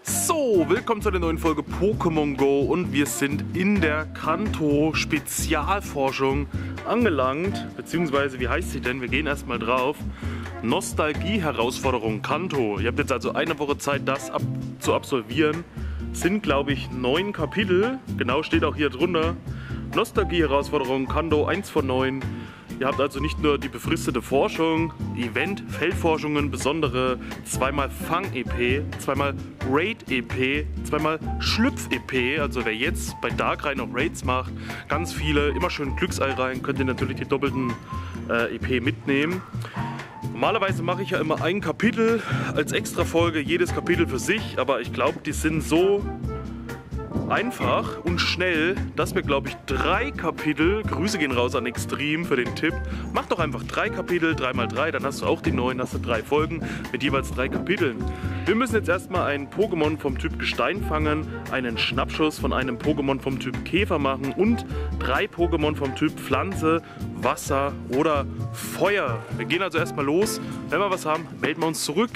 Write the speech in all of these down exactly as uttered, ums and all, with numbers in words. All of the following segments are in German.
So, willkommen zu der neuen Folge Pokémon Go und wir sind in der Kanto Spezialforschung angelangt, beziehungsweise wie heißt sie denn? Wir gehen erstmal drauf. Nostalgie-Herausforderung Kanto. Ihr habt jetzt also eine Woche Zeit, das ab zu absolvieren. Sind, glaube ich, neun Kapitel. Genau, steht auch hier drunter. Nostalgie-Herausforderung Kanto, eins von neun. Ihr habt also nicht nur die befristete Forschung, Event, Feldforschungen, besondere, zweimal Fang-E P, zweimal Raid-E P, zweimal Schlüpf-E P. Also wer jetzt bei Darkrai noch Raids macht, ganz viele, immer schön Glücksei rein, könnt ihr natürlich die doppelten äh, E P mitnehmen. Normalerweise mache ich ja immer ein Kapitel als Extra-Folge, jedes Kapitel für sich, aber ich glaube, die sind so einfach und schnell, dass wir, glaube ich, drei Kapitel, Grüße gehen raus an Extreme für den Tipp, mach doch einfach drei Kapitel, drei mal drei, dann hast du auch die neun, hast du drei Folgen mit jeweils drei Kapiteln. Wir müssen jetzt erstmal einen Pokémon vom Typ Gestein fangen, einen Schnappschuss von einem Pokémon vom Typ Käfer machen und drei Pokémon vom Typ Pflanze, Wasser oder Feuer. Wir gehen also erstmal los. Wenn wir was haben, melden wir uns zurück.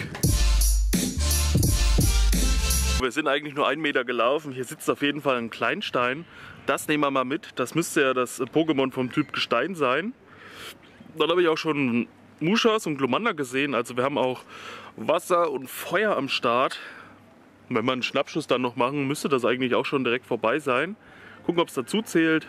Wir sind eigentlich nur einen Meter gelaufen. Hier sitzt auf jeden Fall ein Kleinstein. Das nehmen wir mal mit. Das müsste ja das Pokémon vom Typ Gestein sein. Dann habe ich auch schon Mushas und Glumanda gesehen. Also wir haben auch Wasser und Feuer am Start. Und wenn wir einen Schnappschuss dann noch machen, müsste das eigentlich auch schon direkt vorbei sein. Gucken, ob es dazu zählt.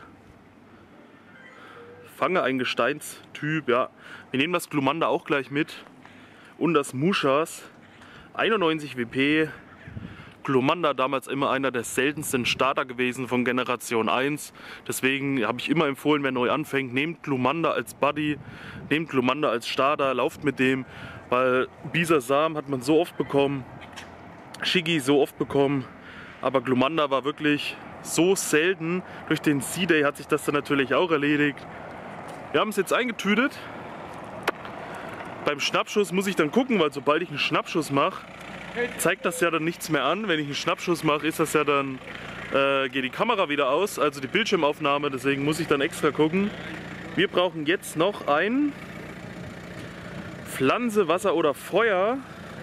Fange ein Gesteinstyp. Ja, wir nehmen das Glumanda auch gleich mit. Und das Mushas. einundneunzig W P. Glumanda damals immer einer der seltensten Starter gewesen von Generation eins. Deswegen habe ich immer empfohlen, wer neu anfängt, nehmt Glumanda als Buddy, nehmt Glumanda als Starter, lauft mit dem, weil Bisasam hat man so oft bekommen, Shiggy so oft bekommen, aber Glumanda war wirklich so selten. Durch den C-Day hat sich das dann natürlich auch erledigt. Wir haben es jetzt eingetütet. Beim Schnappschuss muss ich dann gucken, weil sobald ich einen Schnappschuss mache, zeigt das ja dann nichts mehr an. Wenn ich einen Schnappschuss mache, ist das ja dann, äh, geht die Kamera wieder aus, also die Bildschirmaufnahme, deswegen muss ich dann extra gucken. Wir brauchen jetzt noch ein Pflanze, Wasser oder Feuer.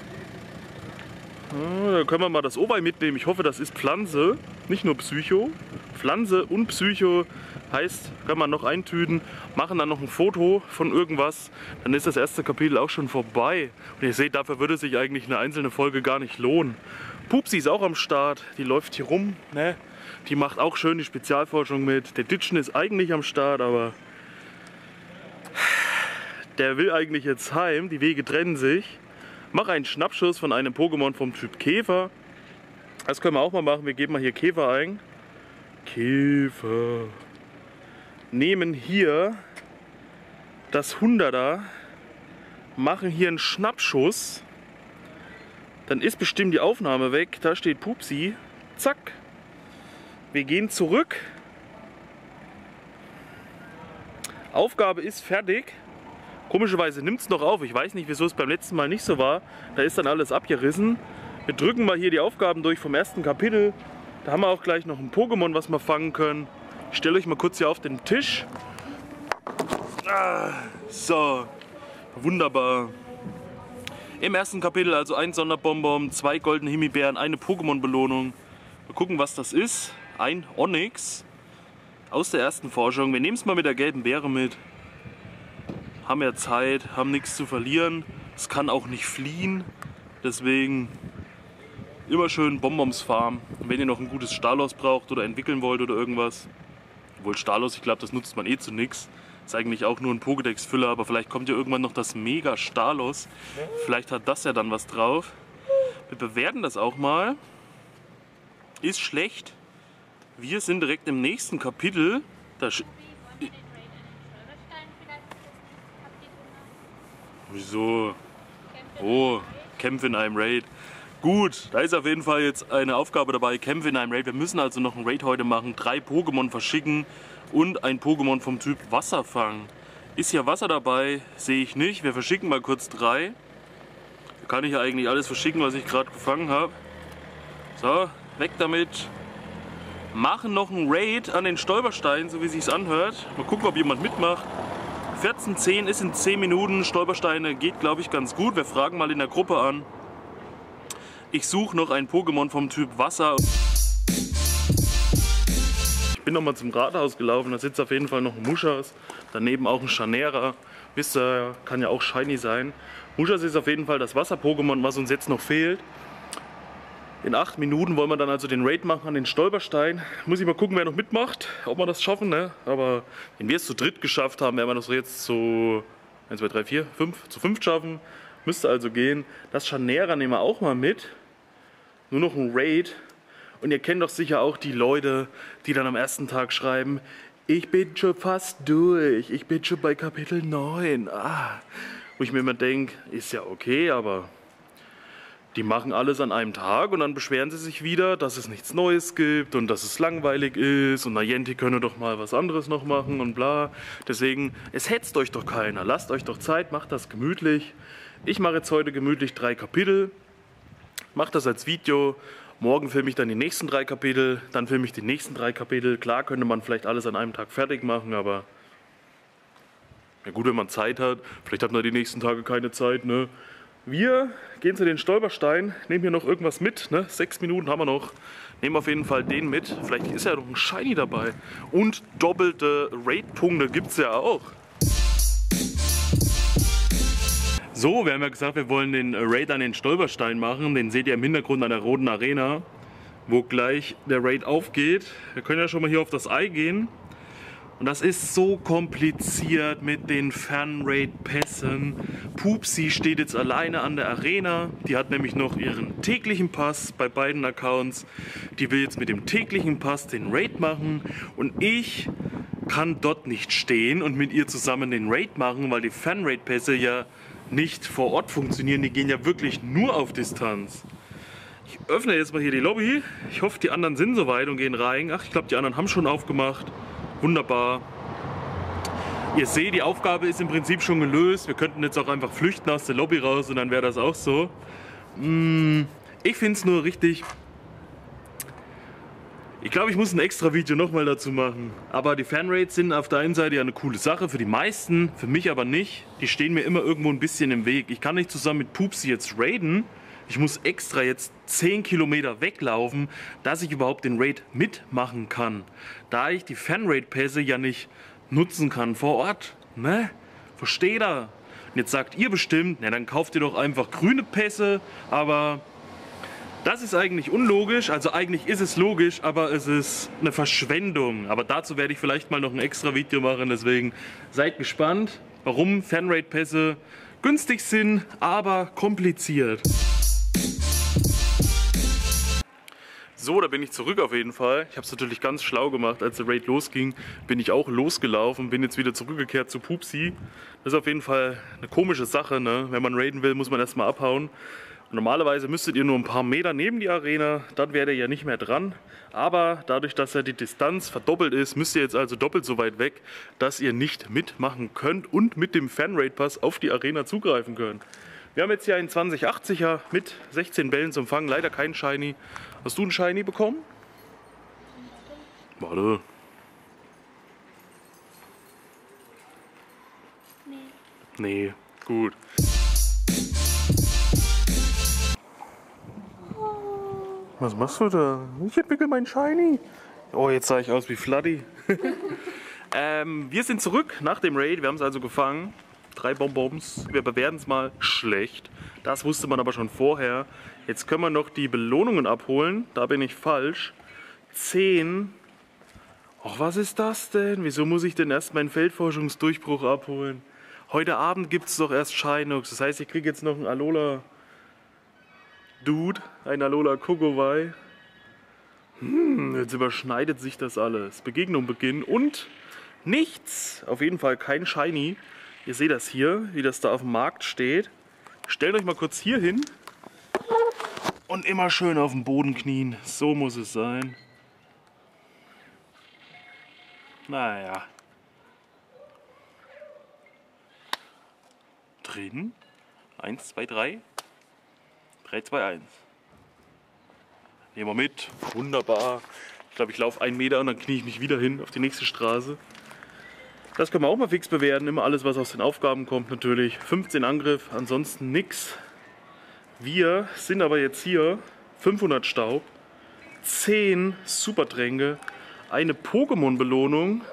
Ja, da können wir mal das Obei mitnehmen. Ich hoffe, das ist Pflanze, nicht nur Psycho. Pflanze und Psycho heißt, kann man noch eintüten, machen dann noch ein Foto von irgendwas, dann ist das erste Kapitel auch schon vorbei. Und ihr seht, dafür würde sich eigentlich eine einzelne Folge gar nicht lohnen. Pupsi ist auch am Start, die läuft hier rum, ne? Die macht auch schön die Spezialforschung mit. Der Ditchen ist eigentlich am Start, aber der will eigentlich jetzt heim, die Wege trennen sich. Mach einen Schnappschuss von einem Pokémon vom Typ Käfer. Das können wir auch mal machen, wir geben mal hier Käfer ein. Käfer. Nehmen hier das hunderter, machen hier einen Schnappschuss, dann ist bestimmt die Aufnahme weg, da steht Pupsi, zack, wir gehen zurück, Aufgabe ist fertig, komischerweise nimmt es noch auf, ich weiß nicht, wieso es beim letzten Mal nicht so war, da ist dann alles abgerissen. Wir drücken mal hier die Aufgaben durch vom ersten Kapitel, da haben wir auch gleich noch ein Pokémon, was wir fangen können. Ich stelle euch mal kurz hier auf den Tisch. Ah, so, wunderbar. Im ersten Kapitel also ein Sonderbonbon, zwei goldene Himbeeren, eine Pokémon-Belohnung. Wir gucken, was das ist. Ein Onix aus der ersten Forschung. Wir nehmen es mal mit der gelben Beere mit. Haben ja Zeit, haben nichts zu verlieren. Es kann auch nicht fliehen. Deswegen immer schön Bonbons farmen. Und wenn ihr noch ein gutes Stalos braucht oder entwickeln wollt oder irgendwas. Obwohl Stalos, ich glaube, das nutzt man eh zu nix. Ist eigentlich auch nur ein Pokédex-Füller, aber vielleicht kommt ja irgendwann noch das Mega Stalos. Vielleicht hat das ja dann was drauf. Wir bewerten das auch mal. Ist schlecht. Wir sind direkt im nächsten Kapitel. Da Wieso? Oh, Kämpfe in einem Raid. Gut, da ist auf jeden Fall jetzt eine Aufgabe dabei, Kämpfe in einem Raid. Wir müssen also noch einen Raid heute machen, drei Pokémon verschicken und ein Pokémon vom Typ Wasser fangen. Ist hier Wasser dabei? Sehe ich nicht. Wir verschicken mal kurz drei. Da kann ich ja eigentlich alles verschicken, was ich gerade gefangen habe. So, weg damit. Machen noch einen Raid an den Stolperstein, so wie es sich anhört. Mal gucken, ob jemand mitmacht. vierzehn zehn ist in zehn Minuten. Stolpersteine geht, glaube ich, ganz gut. Wir fragen mal in der Gruppe an. Ich suche noch ein Pokémon vom Typ Wasser. Ich bin noch mal zum Rathaus gelaufen, da sitzt auf jeden Fall noch ein Muschas. Daneben auch ein Chanera. Wisst ihr, kann ja auch Shiny sein. Muschas ist auf jeden Fall das Wasser-Pokémon, was uns jetzt noch fehlt. In acht Minuten wollen wir dann also den Raid machen an den Stolperstein. Muss ich mal gucken, wer noch mitmacht, ob wir das schaffen. Ne? Aber wenn wir es zu dritt geschafft haben, werden wir das jetzt zu eins, zwei, drei, vier, fünf, zu fünf schaffen. Müsste also gehen. Das Chanera nehmen wir auch mal mit. Nur noch ein Raid. Und ihr kennt doch sicher auch die Leute, die dann am ersten Tag schreiben: Ich bin schon fast durch, ich bin schon bei Kapitel neun. Ah. Wo ich mir immer denke, ist ja okay, aber die machen alles an einem Tag und dann beschweren sie sich wieder, dass es nichts Neues gibt und dass es langweilig ist und Niantic könne doch mal was anderes noch machen und bla. Deswegen, es hetzt euch doch keiner, lasst euch doch Zeit, macht das gemütlich. Ich mache jetzt heute gemütlich drei Kapitel, mache das als Video. Morgen filme ich dann die nächsten drei Kapitel, dann filme ich die nächsten drei Kapitel. Klar könnte man vielleicht alles an einem Tag fertig machen, aber ja gut, wenn man Zeit hat. Vielleicht hat man die nächsten Tage keine Zeit, ne? Wir gehen zu den Stolperstein, nehmen hier noch irgendwas mit, ne? Sechs Minuten haben wir noch. Nehmen auf jeden Fall den mit. Vielleicht ist ja noch ein Shiny dabei. Und doppelte Raid-Punkte gibt es ja auch. So, wir haben ja gesagt, wir wollen den Raid an den Stolperstein machen. Den seht ihr im Hintergrund an der roten Arena, wo gleich der Raid aufgeht. Wir können ja schon mal hier auf das Ei gehen. Und das ist so kompliziert mit den Fan-Raid-Pässen. Pupsi steht jetzt alleine an der Arena. Die hat nämlich noch ihren täglichen Pass bei beiden Accounts. Die will jetzt mit dem täglichen Pass den Raid machen. Und ich kann dort nicht stehen und mit ihr zusammen den Raid machen, weil die Fan-Raid-Pässe ja nicht vor Ort funktionieren. Die gehen ja wirklich nur auf Distanz. Ich öffne jetzt mal hier die Lobby. Ich hoffe, die anderen sind soweit und gehen rein. Ach, ich glaube, die anderen haben schon aufgemacht. Wunderbar. Ihr seht, die Aufgabe ist im Prinzip schon gelöst. Wir könnten jetzt auch einfach flüchten aus der Lobby raus und dann wäre das auch so. Ich finde es nur richtig. Ich glaube, ich muss ein extra Video nochmal dazu machen. Aber die Fanraids sind auf der einen Seite ja eine coole Sache für die meisten, für mich aber nicht. Die stehen mir immer irgendwo ein bisschen im Weg. Ich kann nicht zusammen mit Pupsi jetzt raiden. Ich muss extra jetzt zehn Kilometer weglaufen, dass ich überhaupt den Raid mitmachen kann. Da ich die Fan-Raid-Pässe ja nicht nutzen kann vor Ort. Ne? Versteht ihr? Und jetzt sagt ihr bestimmt, na dann kauft ihr doch einfach grüne Pässe, aber das ist eigentlich unlogisch. Also eigentlich ist es logisch, aber es ist eine Verschwendung. Aber dazu werde ich vielleicht mal noch ein extra Video machen, deswegen seid gespannt, warum Fan-Raid-Pässe günstig sind, aber kompliziert. So, da bin ich zurück auf jeden Fall. Ich habe es natürlich ganz schlau gemacht, als der Raid losging, bin ich auch losgelaufen, bin jetzt wieder zurückgekehrt zu Pupsi. Das ist auf jeden Fall eine komische Sache, ne? Wenn man raiden will, muss man erstmal abhauen. Und normalerweise müsstet ihr nur ein paar Meter neben die Arena, dann wärt ihr ja nicht mehr dran. Aber dadurch, dass ja die Distanz verdoppelt ist, müsst ihr jetzt also doppelt so weit weg, dass ihr nicht mitmachen könnt und mit dem Fan-Raid-Pass auf die Arena zugreifen könnt. Wir haben jetzt hier einen zwanzig achtziger mit sechzehn Bällen zum Fangen, leider kein Shiny. Hast du einen Shiny bekommen? Warte. Nee. Nee, gut. Was machst du da? Ich entwickle meinen Shiny. Oh, jetzt sah ich aus wie Fladdy. ähm, wir sind zurück nach dem Raid, wir haben es also gefangen. Drei Bonbons. Wir bewerten es mal schlecht. Das wusste man aber schon vorher. Jetzt können wir noch die Belohnungen abholen. Da bin ich falsch. zehn. Och, was ist das denn? Wieso muss ich denn erst meinen Feldforschungsdurchbruch abholen? Heute Abend gibt es doch erst Shinox. Das heißt, ich kriege jetzt noch einen Alola Dude, ein Alola Kogowai. Hm, jetzt überschneidet sich das alles. Begegnung beginnen und nichts. Auf jeden Fall kein Shiny. Ihr seht das hier, wie das da auf dem Markt steht. Stellt euch mal kurz hier hin und immer schön auf dem Boden knien. So muss es sein. Naja. Drin. eins, zwei, drei. drei, zwei, eins. Nehmen wir mit. Wunderbar. Ich glaube, ich laufe einen Meter und dann knie ich mich wieder hin auf die nächste Straße. Das können wir auch mal fix bewerten. Immer alles, was aus den Aufgaben kommt natürlich. fünfzehn Angriff, ansonsten nix. Wir sind aber jetzt hier, fünfhundert Staub, zehn Supertränke, eine Pokémon-Belohnung,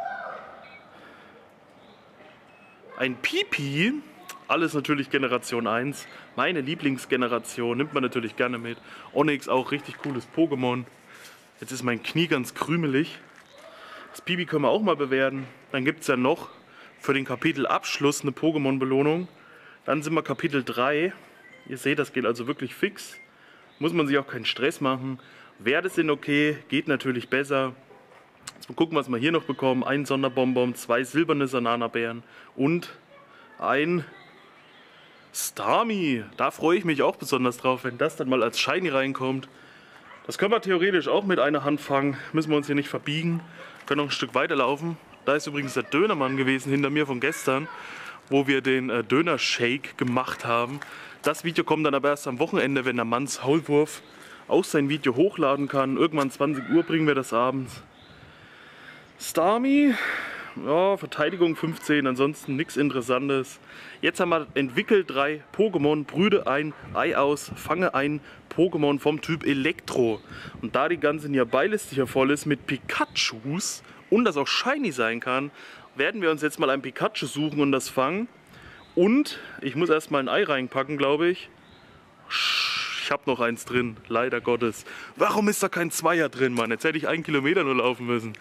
ein Pipi, alles natürlich Generation eins, meine Lieblingsgeneration, nimmt man natürlich gerne mit. Onix auch richtig cooles Pokémon. Jetzt ist mein Knie ganz krümelig. Das Pipi können wir auch mal bewerten. Dann gibt es ja noch für den Kapitelabschluss eine Pokémon-Belohnung. Dann sind wir Kapitel drei. Ihr seht, das geht also wirklich fix. Muss man sich auch keinen Stress machen. Werte sind okay, geht natürlich besser. Jetzt mal gucken, was wir hier noch bekommen. Ein Sonderbonbon, zwei silberne Sanana-Beeren und ein Starmie. Da freue ich mich auch besonders drauf, wenn das dann mal als Shiny reinkommt. Das können wir theoretisch auch mit einer Hand fangen. Müssen wir uns hier nicht verbiegen. Können noch ein Stück weiterlaufen. Da ist übrigens der Dönermann gewesen hinter mir von gestern, wo wir den äh, Döner-Shake gemacht haben. Das Video kommt dann aber erst am Wochenende, wenn der Manns Haulwurf auch sein Video hochladen kann. Irgendwann zwanzig Uhr bringen wir das abends. Starmie, ja, Verteidigung fünfzehn, ansonsten nichts Interessantes. Jetzt haben wir entwickelt drei Pokémon, brüte ein Ei aus, fange ein Pokémon vom Typ Elektro. Und da die ganze Nearby-Liste hier voll ist mit Pikachus und das auch Shiny sein kann, werden wir uns jetzt mal ein Pikachu suchen und das fangen. Und ich muss erstmal ein Ei reinpacken, glaube ich. Ich habe noch eins drin, leider Gottes. Warum ist da kein Zweier drin, Mann? Jetzt hätte ich einen Kilometer nur laufen müssen.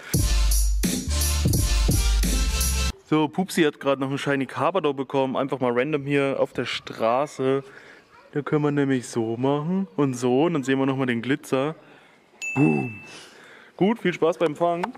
So, Pupsi hat gerade noch einen Shiny Carpador bekommen. Einfach mal random hier auf der Straße. Da können wir nämlich so machen und so. Und dann sehen wir nochmal den Glitzer. Boom. Gut, viel Spaß beim Fangen.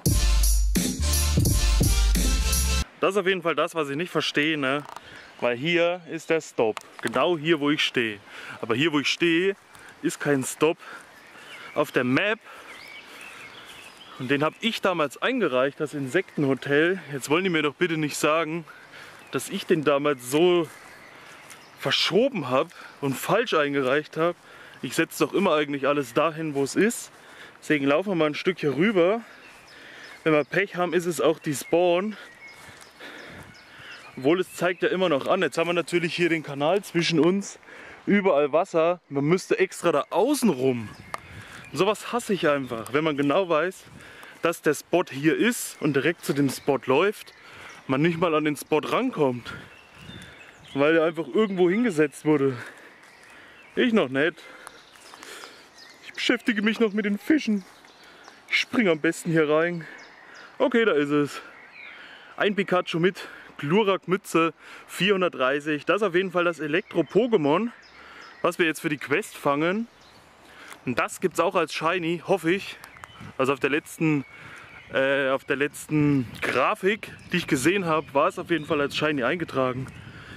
Das ist auf jeden Fall das, was ich nicht verstehe, ne? Weil hier ist der Stop. Genau hier, wo ich stehe. Aber hier, wo ich stehe, ist kein Stop auf der Map. Und den habe ich damals eingereicht, das Insektenhotel. Jetzt wollen die mir doch bitte nicht sagen, dass ich den damals so verschoben habe und falsch eingereicht habe. Ich setze doch immer eigentlich alles dahin, wo es ist. Deswegen laufen wir mal ein Stück hier rüber. Wenn wir Pech haben, ist es auch die Spawn. Obwohl, es zeigt ja immer noch an. Jetzt haben wir natürlich hier den Kanal zwischen uns. Überall Wasser. Man müsste extra da außen rum. Und sowas hasse ich einfach. Wenn man genau weiß, dass der Spot hier ist und direkt zu dem Spot läuft, man nicht mal an den Spot rankommt. Weil er einfach irgendwo hingesetzt wurde. Ich noch nicht. Ich beschäftige mich noch mit den Fischen. Ich springe am besten hier rein. Okay, da ist es. Ein Pikachu mit Glurak-Mütze, vierhundertdreißig. Das ist auf jeden Fall das Elektro-Pokémon, was wir jetzt für die Quest fangen. Und das gibt es auch als Shiny, hoffe ich. Also auf der letzten, äh, auf der letzten Grafik, die ich gesehen habe, war es auf jeden Fall als Shiny eingetragen.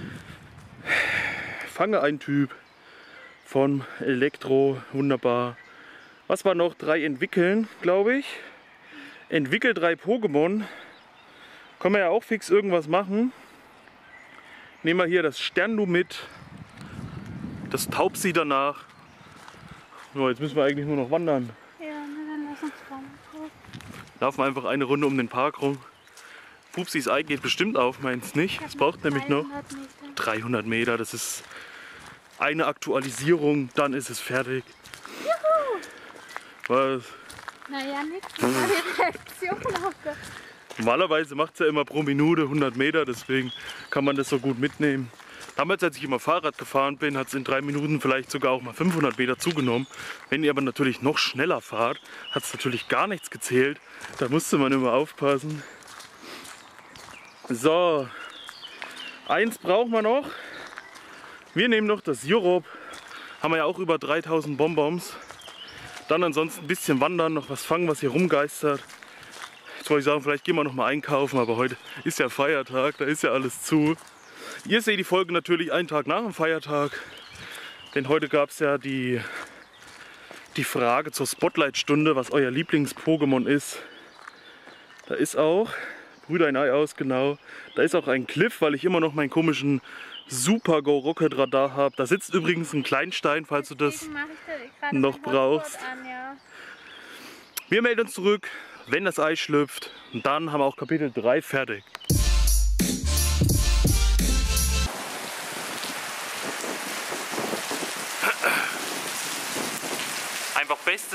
Fange ein Typ von Elektro, wunderbar. Was war noch? Drei entwickeln, glaube ich. Entwickelt drei Pokémon. Können wir ja auch fix irgendwas machen. Nehmen wir hier das Sternlu mit. Das Taubsi danach. So, jetzt müssen wir eigentlich nur noch wandern. Ja, dann lass uns wandern. Laufen einfach eine Runde um den Park rum. Pupsis Ei geht bestimmt auf, meins nicht. Es braucht nämlich noch dreihundert Meter. Das ist eine Aktualisierung, dann ist es fertig. Juhu! Was? Naja, nix. Das war die Reaktion auf das. Normalerweise macht es ja immer pro Minute hundert Meter, deswegen kann man das so gut mitnehmen. Damals, als ich immer Fahrrad gefahren bin, hat es in drei Minuten vielleicht sogar auch mal fünfhundert Meter zugenommen. Wenn ihr aber natürlich noch schneller fahrt, hat es natürlich gar nichts gezählt. Da musste man immer aufpassen. So, eins brauchen wir noch. Wir nehmen noch das Europe. Haben wir ja auch über dreitausend Bonbons. Dann ansonsten ein bisschen wandern, noch was fangen, was hier rumgeistert. Jetzt wollte ich sagen, vielleicht gehen wir noch mal einkaufen, aber heute ist ja Feiertag, da ist ja alles zu. Ihr seht die Folge natürlich einen Tag nach dem Feiertag, denn heute gab es ja die, die Frage zur Spotlight-Stunde, was euer Lieblings-Pokémon ist. Da ist auch, Brüder ein Ei aus, genau, da ist auch ein Cliff, weil ich immer noch meinen komischen Super Go Rocket Radar habe. Da sitzt übrigens ein Kleinstein, falls du das noch brauchst. An, ja. Wir melden uns zurück, wenn das Ei schlüpft. Und dann haben wir auch Kapitel drei fertig.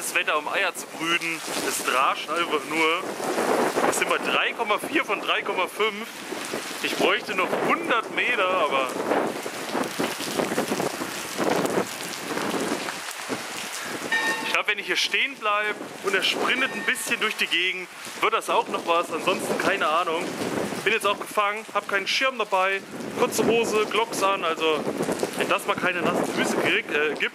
bestes Wetter, um Eier zu brüten. Es drascht einfach nur. Wir sind bei drei Komma vier von drei Komma fünf. Ich bräuchte noch hundert Meter, aber... Ich glaube, wenn ich hier stehen bleibe und er sprintet ein bisschen durch die Gegend, wird das auch noch was. Ansonsten keine Ahnung. Bin jetzt auch gefangen, habe keinen Schirm dabei, kurze Hose, Glocks an. Also, wenn das mal keine nassen Füße äh, gibt.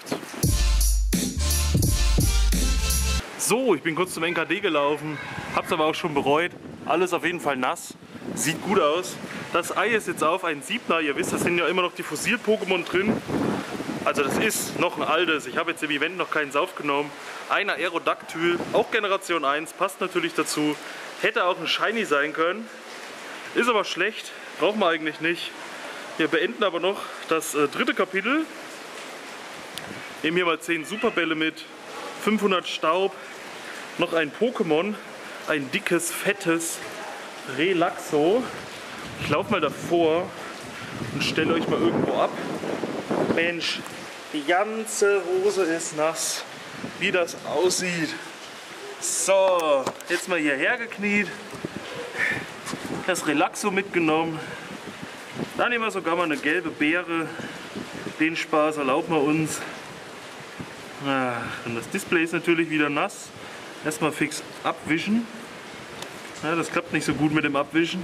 So, ich bin kurz zum N K D gelaufen, hab's aber auch schon bereut. Alles auf jeden Fall nass, sieht gut aus. Das Ei ist jetzt auf, ein Siebner, ihr wisst, da sind ja immer noch die Fossil-Pokémon drin. Also das ist noch ein altes, ich habe jetzt im Event noch keins aufgenommen. Ein Aerodactyl, auch Generation eins, passt natürlich dazu. Hätte auch ein Shiny sein können, ist aber schlecht, brauchen wir eigentlich nicht. Wir beenden aber noch das äh, dritte Kapitel. Nehmen hier mal zehn Superbälle mit, fünfhundert Staub. Noch ein Pokémon, ein dickes, fettes Relaxo. Ich laufe mal davor und stelle euch mal irgendwo ab. Mensch, die ganze Hose ist nass, wie das aussieht. So, jetzt mal hierher gekniet, das Relaxo mitgenommen. Dann nehmen wir sogar mal eine gelbe Beere. Den Spaß erlauben wir uns. Ach, und das Display ist natürlich wieder nass. Erstmal fix abwischen. Ja, das klappt nicht so gut mit dem Abwischen.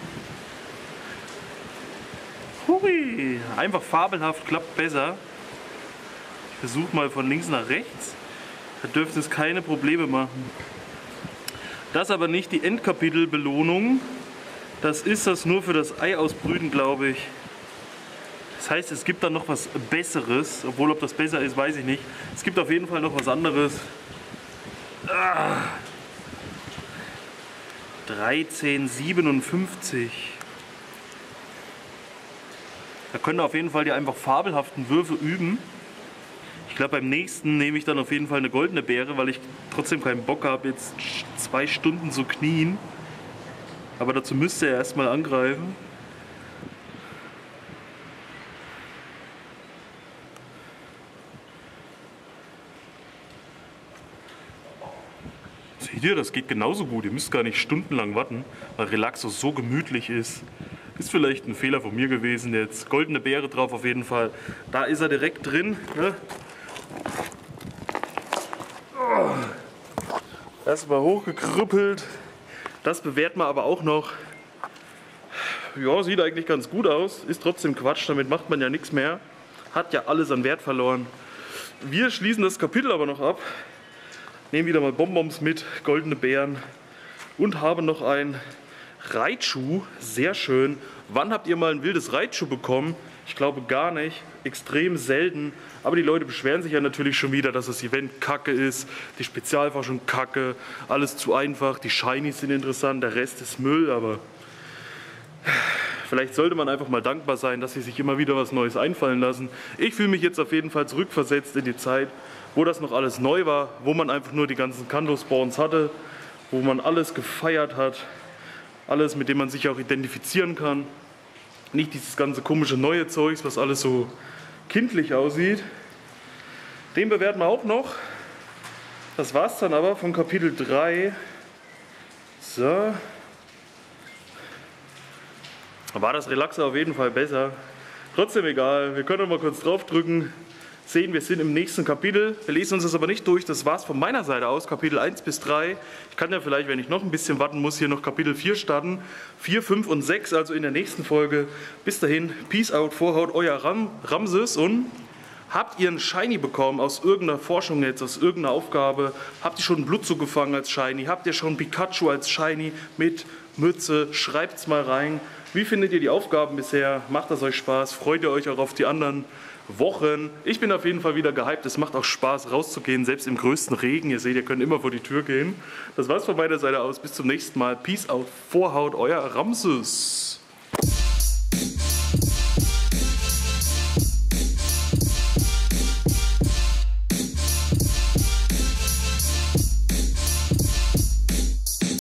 Hui, einfach fabelhaft, klappt besser. Ich versuche mal von links nach rechts. Da dürfte es keine Probleme machen. Das aber nicht die Endkapitelbelohnung. Das ist das nur für das Ei ausbrüten, glaube ich. Das heißt, es gibt dann noch was Besseres. Obwohl, ob das besser ist, weiß ich nicht. Es gibt auf jeden Fall noch was anderes. Ah. dreizehn siebenundfünfzig. Da könnt ihr auf jeden Fall die einfach fabelhaften Würfe üben. Ich glaube, beim nächsten nehme ich dann auf jeden Fall eine goldene Beere, weil ich trotzdem keinen Bock habe, jetzt zwei Stunden zu knien. Aber dazu müsst ihr erstmal angreifen. Seht ihr, das geht genauso gut. Ihr müsst gar nicht stundenlang warten, weil Relaxo so gemütlich ist. Ist vielleicht ein Fehler von mir gewesen jetzt. Goldene Beere drauf auf jeden Fall. Da ist er direkt drin. Ne? Oh. Erstmal hochgekrüppelt. Das bewerten wir aber auch noch. Ja, sieht eigentlich ganz gut aus. Ist trotzdem Quatsch, damit macht man ja nichts mehr. Hat ja alles an Wert verloren. Wir schließen das Kapitel aber noch ab. Nehmen wieder mal Bonbons mit, goldene Beeren. Und haben noch ein Raichu, sehr schön. Wann habt ihr mal ein wildes Raichu bekommen? Ich glaube gar nicht, extrem selten. Aber die Leute beschweren sich ja natürlich schon wieder, dass das Event kacke ist, die Spezialforschung kacke, alles zu einfach, die Shinies sind interessant, der Rest ist Müll, aber vielleicht sollte man einfach mal dankbar sein, dass sie sich immer wieder was Neues einfallen lassen. Ich fühle mich jetzt auf jeden Fall zurückversetzt in die Zeit, wo das noch alles neu war, wo man einfach nur die ganzen Kanto-Spawns hatte, wo man alles gefeiert hat. Alles, mit dem man sich auch identifizieren kann. Nicht dieses ganze komische neue Zeugs, was alles so kindlich aussieht. Den bewerten wir auch noch. Das war's dann aber von Kapitel drei. So. Da war das Relaxer auf jeden Fall besser. Trotzdem egal, wir können noch mal kurz drauf drücken. Sehen, wir sind im nächsten Kapitel. Wir lesen uns das aber nicht durch. Das war's von meiner Seite aus, Kapitel eins bis drei. Ich kann ja vielleicht, wenn ich noch ein bisschen warten muss, hier noch Kapitel vier starten. vier, fünf und sechs, also in der nächsten Folge. Bis dahin, Peace out, Vorhaut, euer Ram Ramses. Und habt ihr einen Shiny bekommen aus irgendeiner Forschung jetzt, aus irgendeiner Aufgabe? Habt ihr schon einen Blutzug gefangen als Shiny? Habt ihr schon Pikachu als Shiny mit Mütze? Schreibt's mal rein. Wie findet ihr die Aufgaben bisher? Macht das euch Spaß? Freut ihr euch auch auf die anderen Wochen? Ich bin auf jeden Fall wieder gehypt. Es macht auch Spaß rauszugehen, selbst im größten Regen. Ihr seht, ihr könnt immer vor die Tür gehen. Das war's von meiner Seite aus. Bis zum nächsten Mal. Peace out, Vorhaut, euer Ramses.